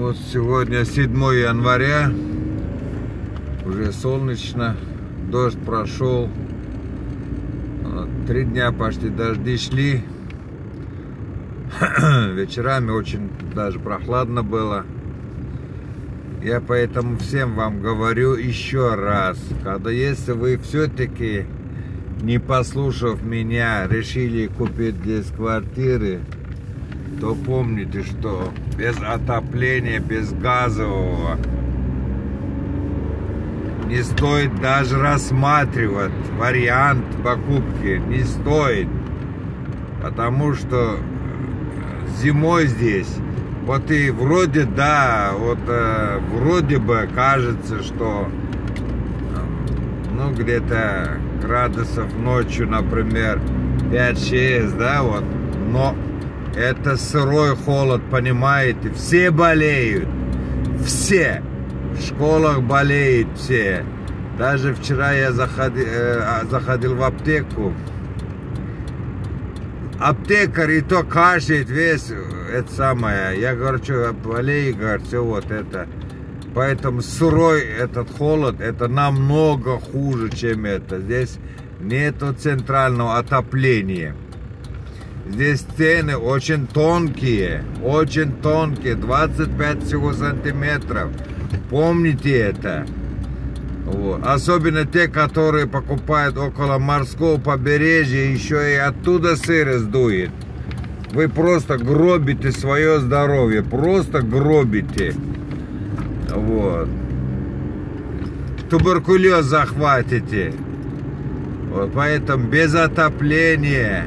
Вот сегодня 7 января, уже солнечно, дождь прошел, 3 дня почти дожди шли, вечерами очень даже прохладно было. Я поэтому всем вам говорю еще раз, если вы все-таки, не послушав меня, решили купить здесь квартиры, то помните, что без отопления, без газового не стоит даже рассматривать вариант покупки. Не стоит. Потому что зимой здесь, вот и вроде, да, вот вроде бы кажется, что ну где-то градусов ночью, например, 5-6, да, вот, но это сырой холод, понимаете? Все болеют. Все. В школах болеют все. Даже вчера я заходил в аптеку. Аптекарь и то кашляет весь. Это самое. Я говорю, что болею, говорю, все вот это. Поэтому сырой этот холод, это намного хуже, чем это. Здесь нету центрального отопления. Здесь стены очень тонкие, 25 всего сантиметров. Помните это. Вот. Особенно те, которые покупают около морского побережья, еще и оттуда сырость дует. Вы просто гробите свое здоровье, просто гробите. Вот. Туберкулез захватите. Вот. Поэтому без отопления.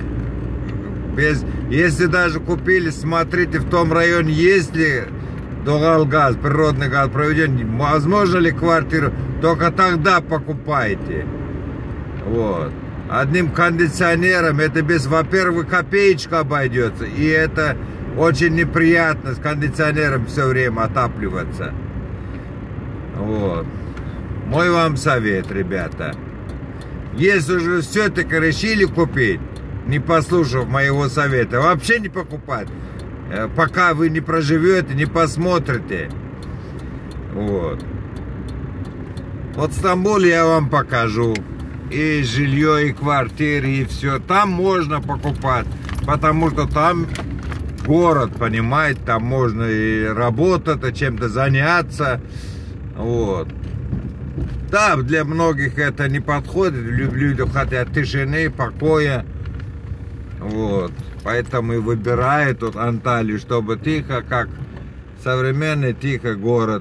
Если даже купили, смотрите, в том районе есть ли газ, природный газ проведен, возможно ли квартиру, только тогда покупайте. Вот. Одним кондиционером это во-первых, копеечка обойдется, и это очень неприятно с кондиционером все время отапливаться. Вот. Мой вам совет, ребята. Если же все-таки решили купить, не послушав моего совета, вообще не покупать, пока вы не проживете, не посмотрите. Вот. Вот Стамбул я вам покажу. И жилье, и квартиры, и все. Там можно покупать, потому что там город, понимаете, там можно и работать, и чем-то заняться. Вот. Да, для многих это не подходит. Люди хотят тишины, покоя. Вот, поэтому и выбирают тут Анталию, чтобы тихо, как современный тихий город.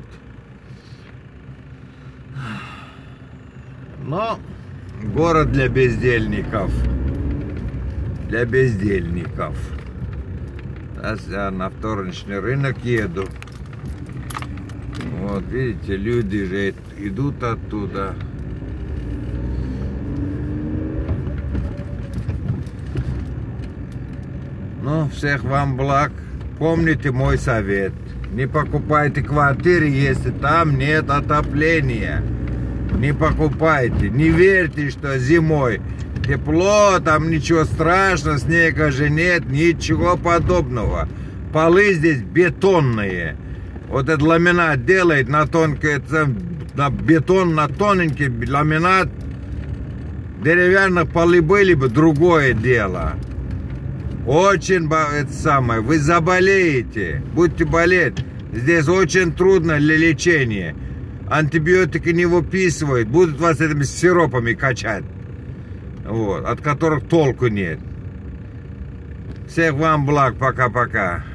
Но город для бездельников. Для бездельников. Сейчас я на вторничный рынок еду. Вот, видите, люди же идут оттуда. Ну, всех вам благ. Помните мой совет. Не покупайте квартиры, если там нет отопления. Не покупайте. Не верьте, что зимой тепло, там ничего страшного, снега же нет, ничего подобного. Полы здесь бетонные. Вот этот ламинат делает на тонкий, на бетон, на тоненький ламинат. Деревянные полы были бы, другое дело. Очень, это самое, вы заболеете, будете болеть. Здесь очень трудно для лечения. Антибиотики не выписывают, будут вас этими сиропами качать. Вот, от которых толку нет. Всех вам благ, пока-пока.